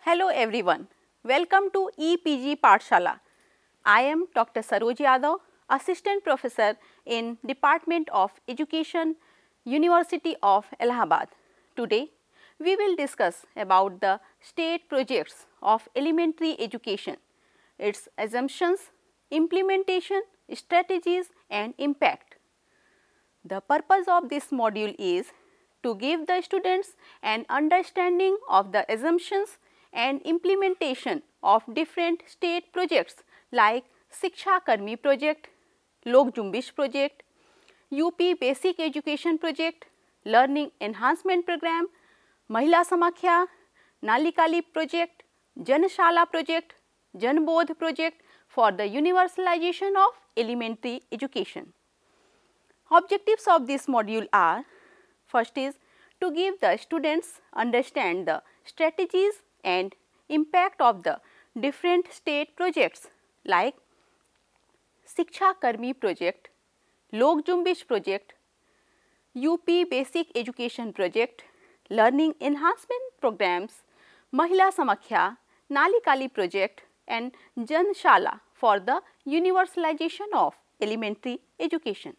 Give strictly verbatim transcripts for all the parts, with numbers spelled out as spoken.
Hello everyone, welcome to E P G Pathshala. I am Doctor Saroj Yadav, Assistant Professor in Department of Education, University of Allahabad. Today, we will discuss about the state projects of elementary education, its assumptions, implementation, strategies and impact. The purpose of this module is to give the students an understanding of the assumptions and implementation of different state projects like Shiksha Karmi project, Lok Jumbish project, U P Basic Education project, Learning Enhancement program, Mahila Samakhya, Nalikali project, Janashala project, Janbodh project for the universalization of elementary education. Objectives of this module are: first is to give the students understand the strategies and impact of the different state projects like Shiksha Karmi project, Lok Jumbish project, U P Basic Education project, Learning Enhancement programs, Mahila Samakhya, Nalikali project and Janashala for the universalization of elementary education.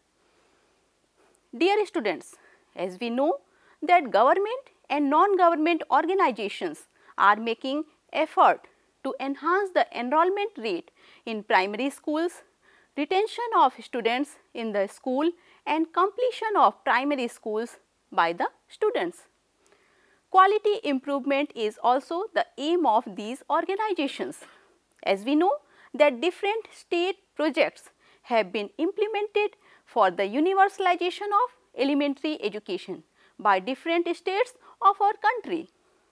Dear students, as we know that government and non-government organizations are making effort to enhance the enrollment rate in primary schools, retention of students in the school and completion of primary schools by the students. Quality improvement is also the aim of these organizations. As we know that different state projects have been implemented for the universalization of elementary education by different states of our country.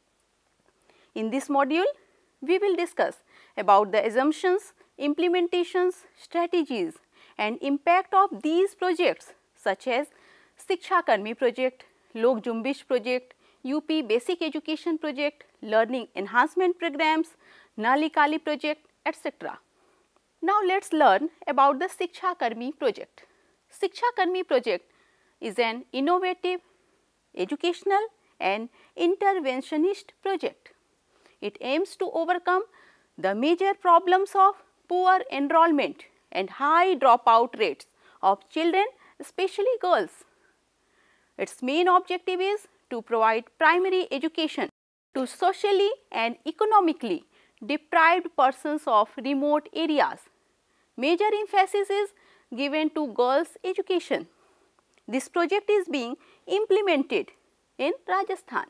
In this module, we will discuss about the assumptions, implementations, strategies and impact of these projects such as Shiksha Karmi project, Lok Jumbish project, U P Basic Education project, Learning Enhancement programs, Nalikali project, et cetera. Now, let us learn about the Shiksha Karmi project. Shiksha Karmi project is an innovative, educational and interventionist project. It aims to overcome the major problems of poor enrollment and high dropout rates of children, especially girls. Its main objective is to provide primary education to socially and economically deprived persons of remote areas. Major emphasis is given to girls' education. This project is being implemented in Rajasthan.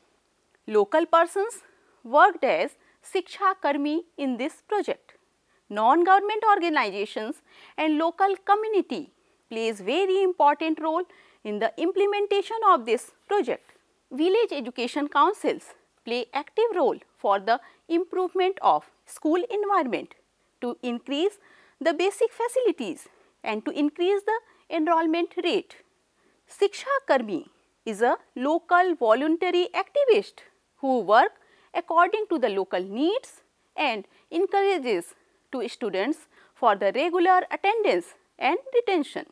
Local persons worked as Shiksha Karmi in this project. Non-government organizations and local community plays very important role in the implementation of this project. Village education councils play active role for the improvement of school environment to increase the basic facilities and to increase the enrollment rate. Shiksha Karmi is a local voluntary activist who work according to the local needs and encourages to students for the regular attendance and retention.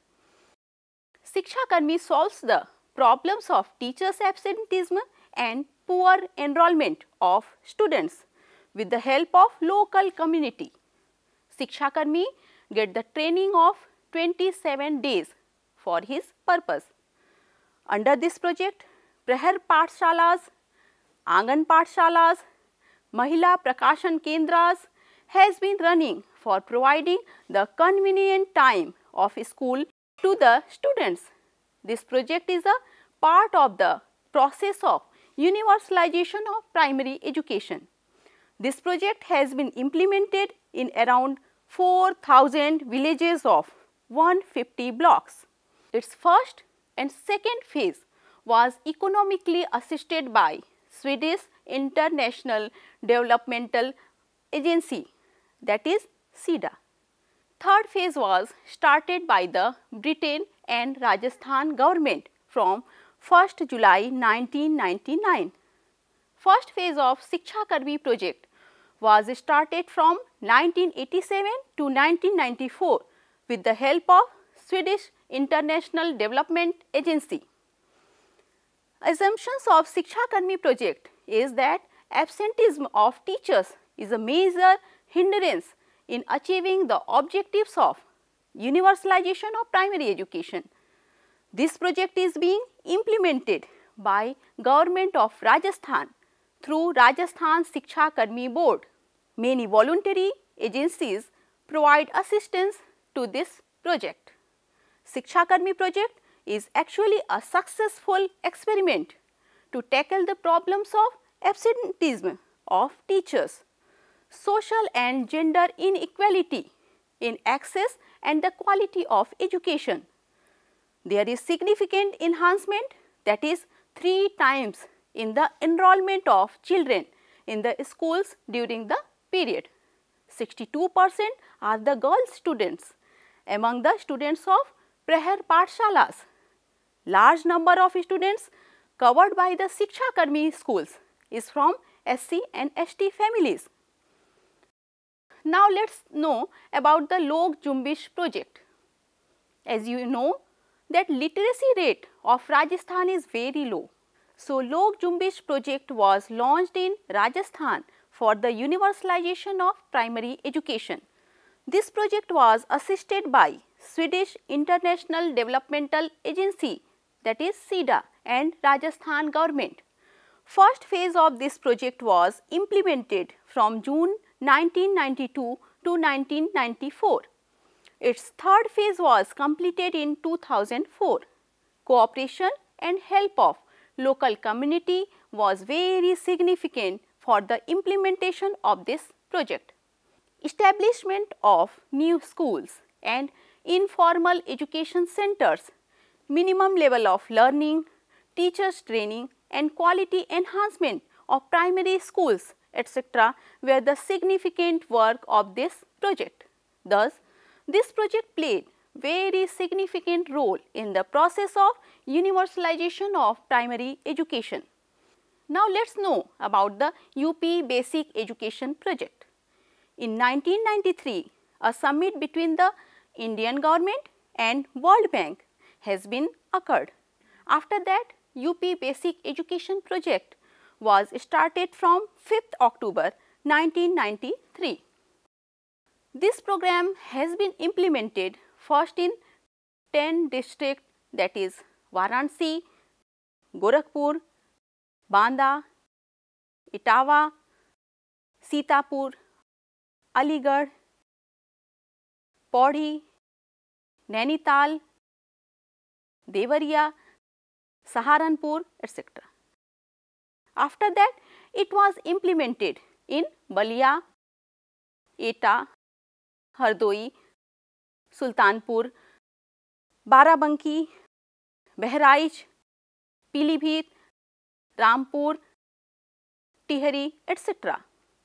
Shiksha Karmi solves the problems of teachers' absenteeism and poor enrollment of students with the help of local community. Shiksha Karmi get the training of twenty-seven days for his purpose. Under this project, Prahar Pathshalas, Angan Pathshalas, Mahila Prakashan Kendras has been running for providing the convenient time of school to the students. This project is a part of the process of universalization of primary education. This project has been implemented in around four thousand villages of one hundred fifty blocks. Its first and second phase was economically assisted by Swedish International Developmental Agency, that is SIDA. Third phase was started by the Britain and Rajasthan government from first July nineteen ninety-nine. First phase of Shiksha Karmi project was started from nineteen eighty-seven to nineteen ninety-four with the help of Swedish International Development Agency. Assumptions of Shiksha Karmi project is that absenteeism of teachers is a major hindrance in achieving the objectives of universalization of primary education. This project is being implemented by Government of Rajasthan through Rajasthan Shiksha Karmi Board. Many voluntary agencies provide assistance to this project. Shiksha Karmi project is actually a successful experiment to tackle the problems of absenteeism of teachers, social and gender inequality in access and the quality of education. There is significant enhancement, that is three times in the enrollment of children in the schools during the period. sixty-two percent are the girl students among the students of Prahar Pathshalas. Large number of students covered by the Shiksha Karmi schools is from S C and S T families. Now let us know about the Lok Jumbish project. As you know that literacy rate of Rajasthan is very low. So Lok Jumbish project was launched in Rajasthan for the universalization of primary education. This project was assisted by Swedish International Developmental Agency, that is SIDA, and Rajasthan government. First phase of this project was implemented from June nineteen ninety-two to nineteen ninety-four. Its third phase was completed in two thousand four. Cooperation and help of local community was very significant for the implementation of this project. Establishment of new schools and informal education centers, minimum level of learning, teachers training and quality enhancement of primary schools, et cetera were the significant work of this project. Thus, this project played very significant role in the process of universalization of primary education. Now let us know about the U P Basic Education project. In nineteen ninety-three, a summit between the Indian government and World Bank has been occurred. After that, U P Basic Education project was started from fifth October nineteen ninety-three. This program has been implemented first in ten districts, that is Varanasi, Gorakhpur, Banda, Etawah, Sitapur, Aligarh, Pauri, Nainital, Devariya, Saharanpur, et cetera. After that, it was implemented in Balia, Etah, Hardoi, Sultanpur, Barabanki, Bahraich, Pilibhit, Rampur, Tihari, et cetera.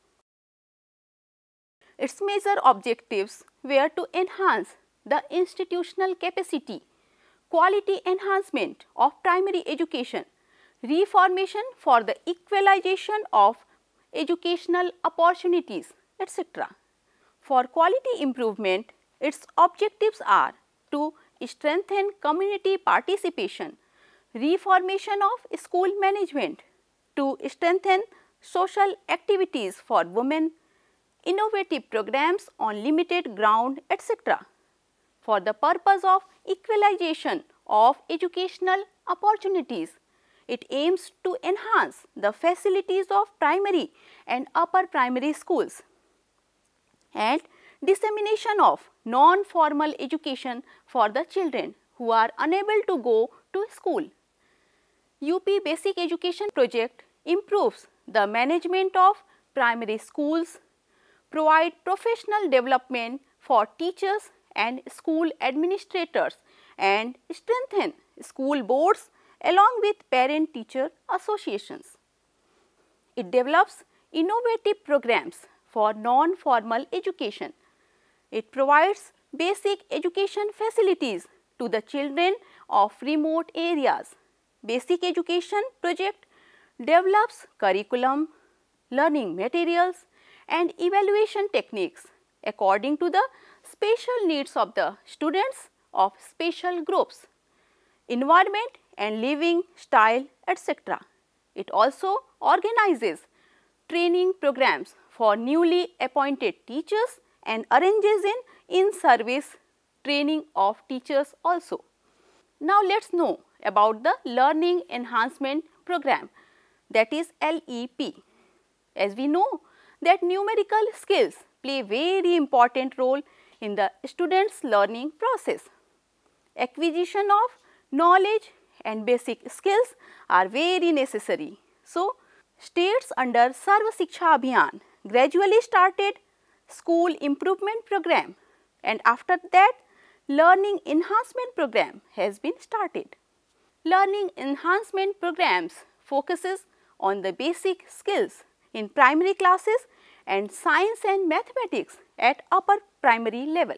Its major objectives were to enhance the institutional capacity, quality enhancement of primary education, reformation for the equalization of educational opportunities, et cetera. For quality improvement, its objectives are to strengthen community participation, reformation of school management, to strengthen social activities for women, innovative programs on limited ground, et cetera. For the purpose of equalization of educational opportunities, it aims to enhance the facilities of primary and upper primary schools and dissemination of non-formal education for the children who are unable to go to school. U P Basic Education project improves the management of primary schools, provide professional development for teachers and school administrators, and strengthen school boards along with parent-teacher associations. It develops innovative programs for non-formal education. It provides basic education facilities to the children of remote areas. Basic Education project develops curriculum, learning materials and evaluation techniques according to the special needs of the students of special groups, environment and living style, et cetera. It also organizes training programs for newly appointed teachers and arranges in in-service training of teachers also. Now, let us know about the Learning Enhancement Program, that is L E P. As we know that numerical skills play very important role in the students' learning process. Acquisition of knowledge and basic skills are very necessary. So, states under Sarva Shiksha Abhiyan gradually started school improvement program, and after that learning enhancement program has been started. Learning enhancement programs focuses on the basic skills in primary classes and science and mathematics at upper primary level.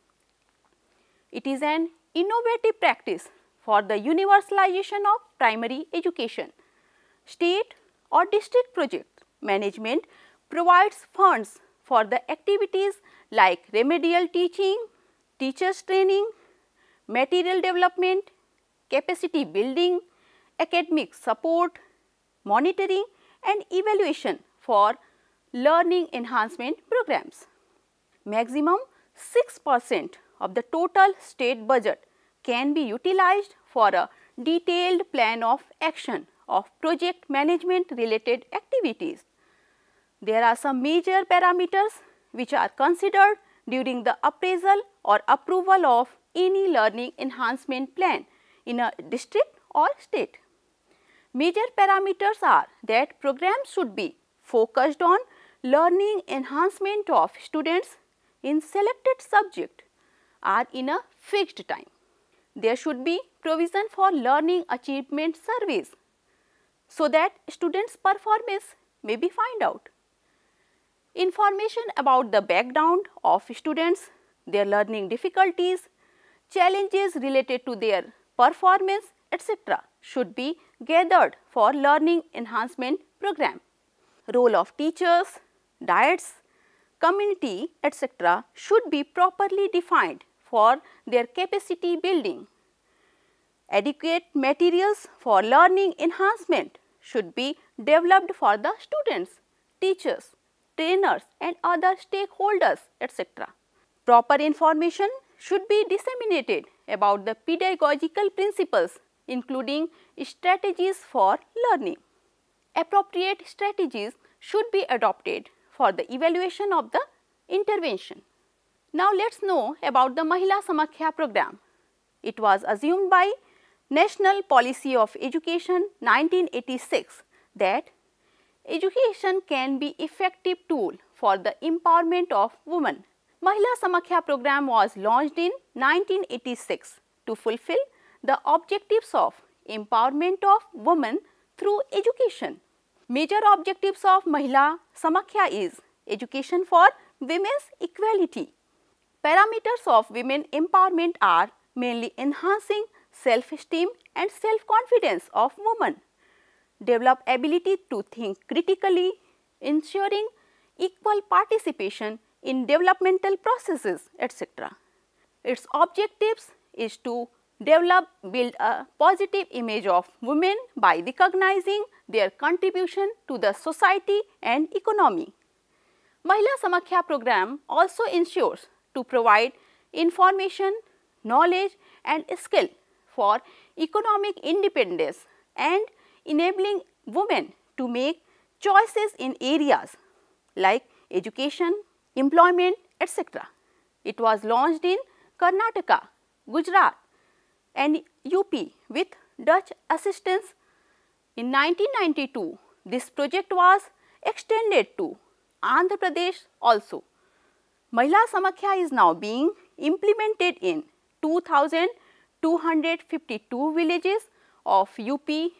It is an innovative practice for the universalization of primary education. State or district project management provides funds for the activities like remedial teaching, teachers training, material development, capacity building, academic support, monitoring and evaluation for learning enhancement programs. Maximum six percent of the total state budget can be utilized for a detailed plan of action of project management related activities. There are some major parameters which are considered during the appraisal or approval of any learning enhancement plan in a district or state. Major parameters are that programs should be focused on learning enhancement of students in selected subject or in a fixed time. There should be provision for learning achievement surveys so that students' performance may be found out. Information about the background of students, their learning difficulties, challenges related to their performance, et cetera should be gathered for learning enhancement program. Role of teachers, diets, community, et cetera should be properly defined for their capacity building. Adequate materials for learning enhancement should be developed for the students, teachers, trainers and other stakeholders, et cetera. Proper information should be disseminated about the pedagogical principles including strategies for learning. Appropriate strategies should be adopted for the evaluation of the intervention. Now, let us know about the Mahila Samakhya program. It was assumed by National Policy of Education nineteen eighty-six that education can be effective tool for the empowerment of women. Mahila Samakhya program was launched in nineteen eighty-six to fulfill the objectives of empowerment of women through education. Major objectives of Mahila Samakhya is education for women's equality. Parameters of women empowerment are mainly enhancing self-esteem and self-confidence of women, develop ability to think critically, ensuring equal participation in developmental processes, et cetera. Its objectives is to develop, build a positive image of women by recognizing their contribution to the society and economy. Mahila Samakhya program also ensures to provide information, knowledge and skill for economic independence and enabling women to make choices in areas like education, employment, et cetera. It was launched in Karnataka, Gujarat and U P with Dutch assistance. In nineteen ninety-two, this project was extended to Andhra Pradesh also. Mahila Samakhya is now being implemented in two thousand two hundred fifty-two villages of U P,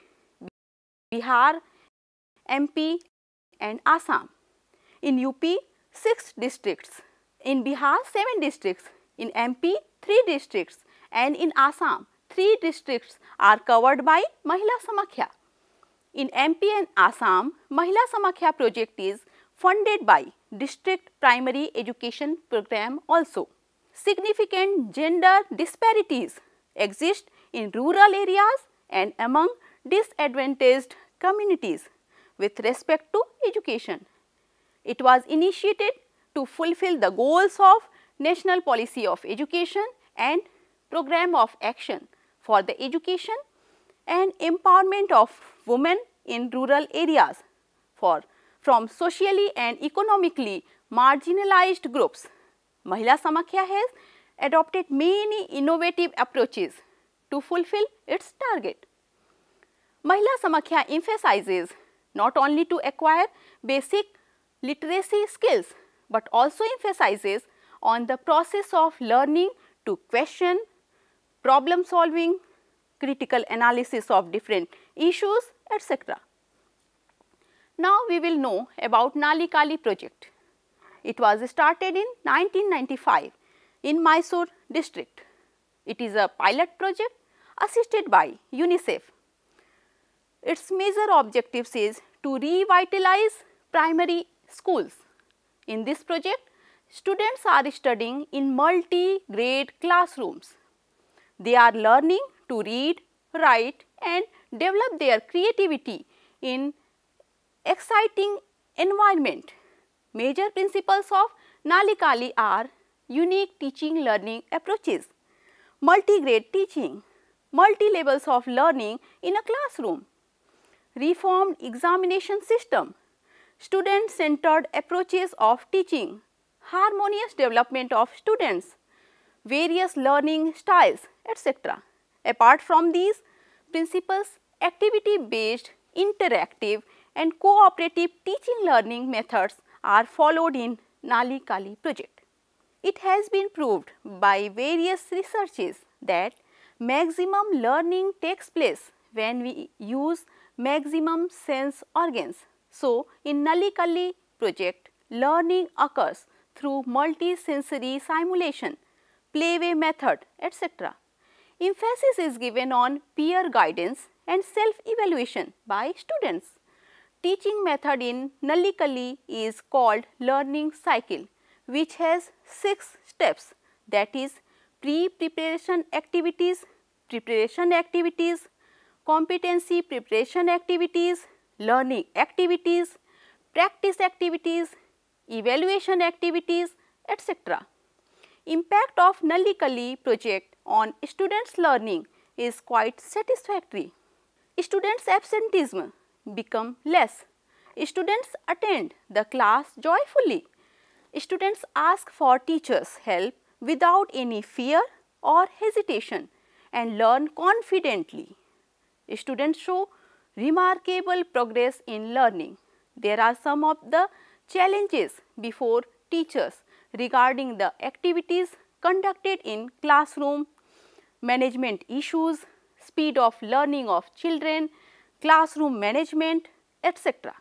Bihar, M P and Assam. In U P, six districts, in Bihar, seven districts, in M P, three districts and in Assam, three districts are covered by Mahila Samakhya. In M P and Assam, Mahila Samakhya project is funded by District Primary Education Program also. Significant gender disparities exist in rural areas and among disadvantaged communities, with respect to education. It was initiated to fulfill the goals of National Policy of Education and Program of Action for the Education and Empowerment of Women in Rural Areas for from socially and economically marginalized groups. Mahila Samakhya has adopted many innovative approaches to fulfill its target. Mahila Samakhya emphasizes not only to acquire basic literacy skills, but also emphasizes on the process of learning to question, problem solving, critical analysis of different issues, et cetera. Now we will know about Nali Kali project. It was started in nineteen ninety-five in Mysore district. It is a pilot project assisted by UNICEF. Its major objectives is to revitalize primary schools. In this project, students are studying in multi-grade classrooms. They are learning to read, write and develop their creativity in exciting environment. Major principles of Nali Kali are unique teaching learning approaches, multi-grade teaching, multi-levels of learning in a classroom, reformed examination system, student-centered approaches of teaching, harmonious development of students, various learning styles, et cetera. Apart from these principles, activity-based, interactive and cooperative teaching learning methods are followed in Nali Kali project. It has been proved by various researches that maximum learning takes place when we use maximum sense organs. So, in Nali Kali project, learning occurs through multi-sensory simulation, playway method, et cetera. Emphasis is given on peer guidance and self-evaluation by students. Teaching method in Nali Kali is called learning cycle, which has six steps, that is pre-preparation activities, preparation activities, competency preparation activities, learning activities, practice activities, evaluation activities, et cetera. Impact of Nali Kali project on students' learning is quite satisfactory. Students' absenteeism become less. Students attend the class joyfully. Students ask for teachers' help without any fear or hesitation and learn confidently. Students show remarkable progress in learning. There are some of the challenges before teachers regarding the activities conducted in classroom, management issues, speed of learning of children, classroom management, et cetera.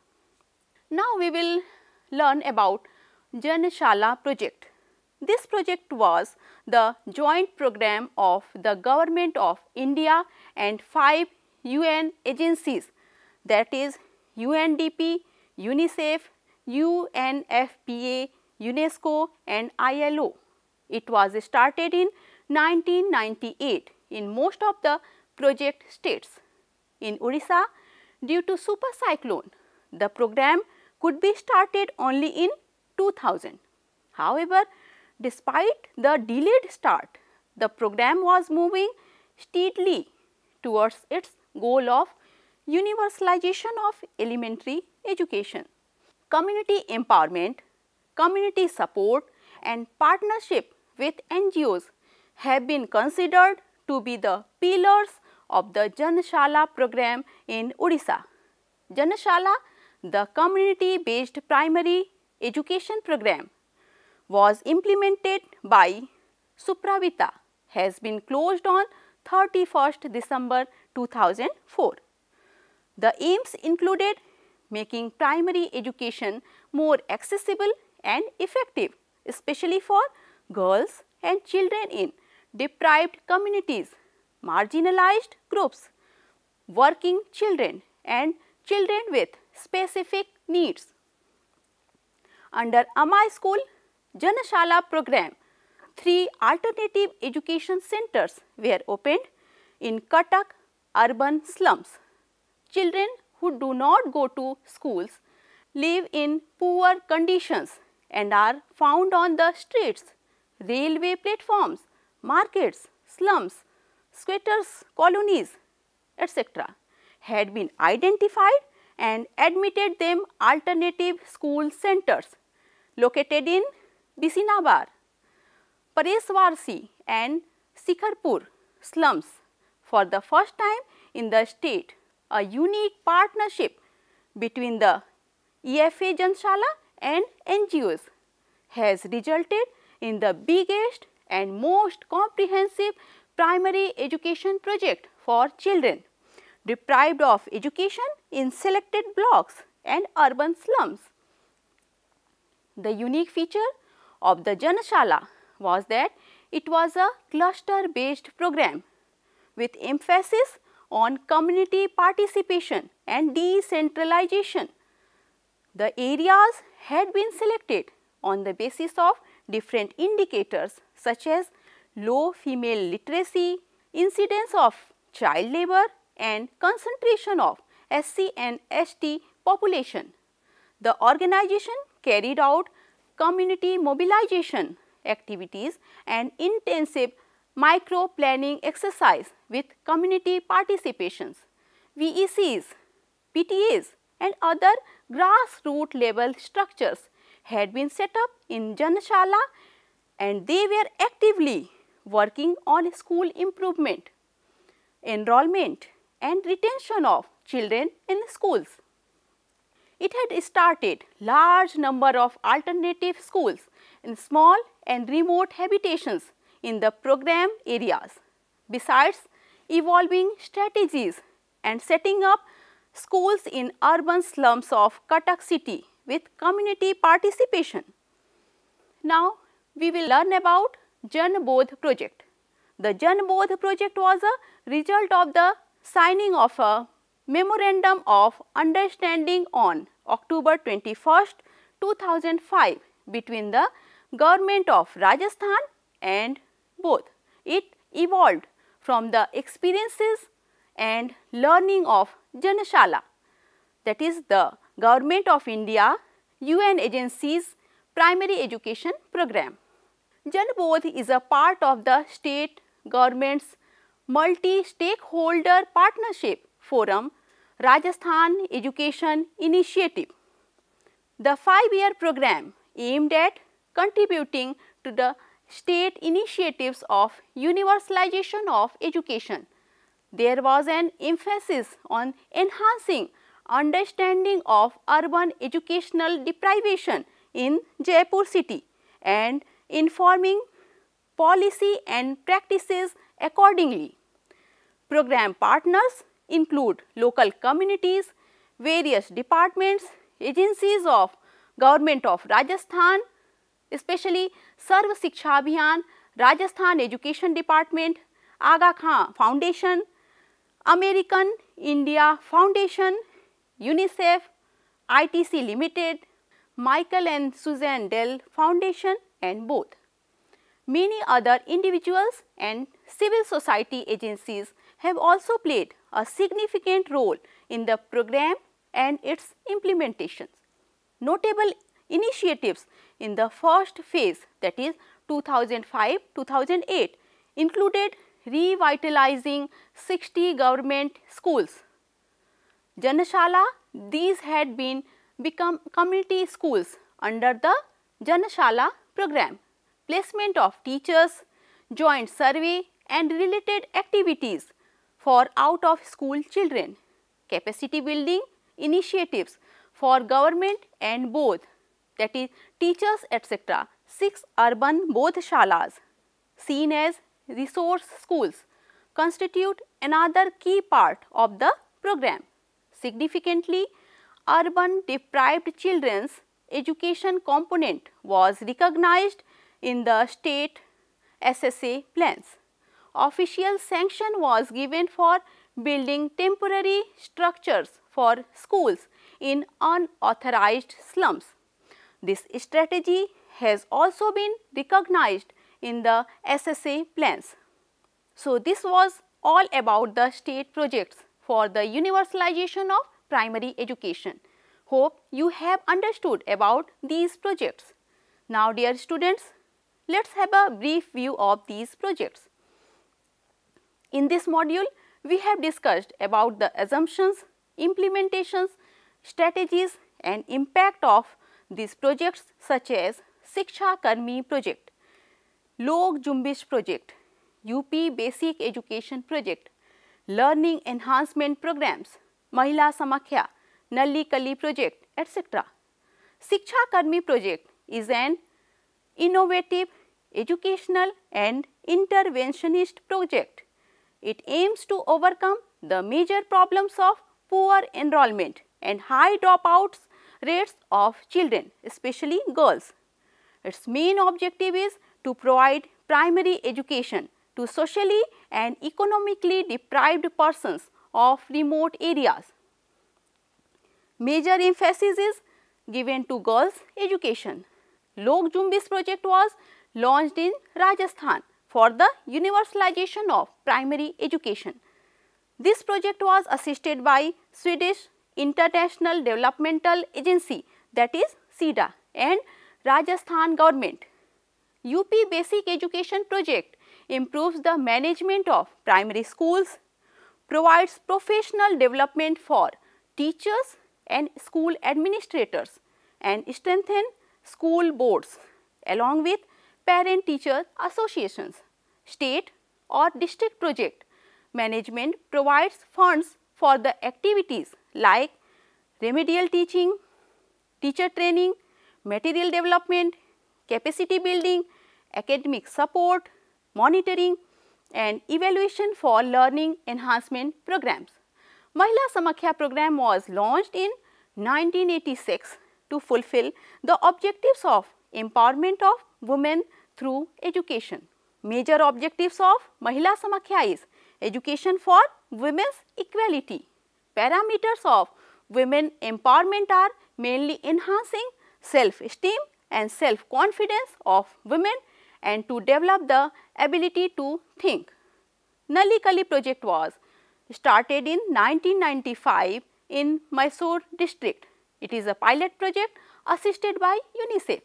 Now we will learn about Janashala project. This project was the joint program of the Government of India and five U N agencies, that is U N D P, UNICEF, U N F P A, UNESCO and I L O. It was started in nineteen ninety-eight in most of the project states. In Odisha, due to super cyclone, the program could be started only in two thousand. However, despite the delayed start, the program was moving steadily towards its goal of universalization of elementary education. Community empowerment, community support and partnership with N G Os have been considered to be the pillars of the Janashala program in Odisha. Janashala, the community-based primary education program, was implemented by Supravita, has been closed on thirty-first December two thousand four. The aims included making primary education more accessible and effective, especially for girls and children in deprived communities, marginalized groups, working children and children with specific needs. Under Amay School Janashala program, three alternative education centers were opened in Cuttack urban slums. Children who do not go to schools live in poor conditions and are found on the streets, railway platforms, markets, slums, squatters' colonies, et cetera, had been identified and admitted them alternative school centers located in Bisinabar, Pareswarsi and Sikharpur slums. For the first time in the state, a unique partnership between the E F A Janshala and N G Os has resulted in the biggest and most comprehensive primary education project for children deprived of education in selected blocks and urban slums. The unique feature of the Janshala was that it was a cluster based program with emphasis on community participation and decentralization. The areas had been selected on the basis of different indicators such as low female literacy, incidence of child labor and concentration of S C and S T population. The organization carried out community mobilization activities and intensive micro planning exercise with community participations. V E Cs, P T As and other grassroots level structures had been set up in Janshala and they were actively working on school improvement, enrollment and retention of children in schools. It had started large number of alternative schools in small and remote habitations in the program areas, besides evolving strategies and setting up schools in urban slums of Cuttack city with community participation. Now, we will learn about Jan Bodh project. The Jan Bodh project was a result of the signing of a Memorandum of Understanding on October twenty-first, two thousand five between the Government of Rajasthan and Bodh. It evolved from the experiences and learning of Janshala, that is the Government of India U N agency's primary education program. Jan Bodh is a part of the state government's multi-stakeholder partnership forum Rajasthan Education Initiative. The five-year program aimed at contributing to the state initiatives of universalization of education. There was an emphasis on enhancing understanding of urban educational deprivation in Jaipur city and informing policy and practices accordingly. Program partners include local communities, various departments, agencies of Government of Rajasthan, especially Sarv Shiksha Abhiyan, Rajasthan Education Department, Aga Khan Foundation, American India Foundation, UNICEF, I T C Limited, Michael and Suzanne Dell Foundation and both. Many other individuals and civil society agencies have also played a significant role in the program and its implementations. Notable initiatives in the first phase, that is two thousand five to two thousand eight, included revitalizing sixty government schools. Janshala, these had been become community schools under the Janshala program. Placement of teachers, joint survey and related activities for out of school children, capacity building initiatives for government and both, that is teachers et cetera. Six urban bodhshalas seen as resource schools constitute another key part of the program. Significantly, urban deprived children's education component was recognized in the state S S A plans. Official sanction was given for building temporary structures for schools in unauthorized slums. This strategy has also been recognized in the S S A plans. So, this was all about the state projects for the universalization of primary education. Hope you have understood about these projects. Now dear students, let's have a brief view of these projects. In this module, we have discussed about the assumptions, implementations, strategies and impact of these projects such as Shiksha Karmi project, Log Jumbish project, U P Basic Education project, Learning Enhancement programs, Mahila Samakhya, Nalli Kali project, et cetera. Shiksha Karmi project is an innovative, educational and interventionist project. It aims to overcome the major problems of poor enrollment and high dropouts rates of children, especially girls. Its main objective is to provide primary education to socially and economically deprived persons of remote areas. Major emphasis is given to girls' education. Log Jumbish project was launched in Rajasthan for the universalization of primary education. This project was assisted by Swedish International Developmental Agency, that is SIDA, and Rajasthan government. U P Basic Education project improves the management of primary schools, provides professional development for teachers and school administrators, and strengthen school boards along with parent-teacher associations. State or district project management provides funds for the activities like remedial teaching, teacher training, material development, capacity building, academic support, monitoring and evaluation for learning enhancement programs. Mahila Samakhya program was launched in nineteen eighty-six to fulfill the objectives of empowerment of women through education. Major objectives of Mahila Samakhya is education for women's equality. Parameters of women empowerment are mainly enhancing self-esteem and self-confidence of women and to develop the ability to think. Nalli Kali project was started in nineteen ninety-five in Mysore district. It is a pilot project assisted by UNICEF.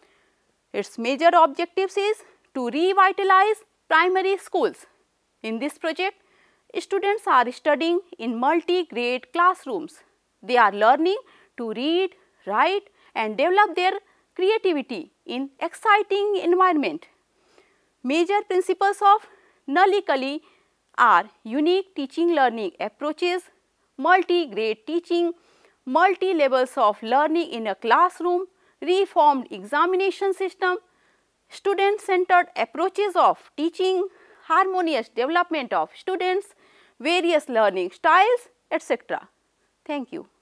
Its major objectives is to revitalize primary schools. In this project, students are studying in multi-grade classrooms. They are learning to read, write and develop their creativity in exciting environment. Major principles of Nalli Kali are unique teaching learning approaches, multi-grade teaching, multi-levels of learning in a classroom, reformed examination system, student-centered approaches of teaching, harmonious development of students, various learning styles, et cetera. Thank you.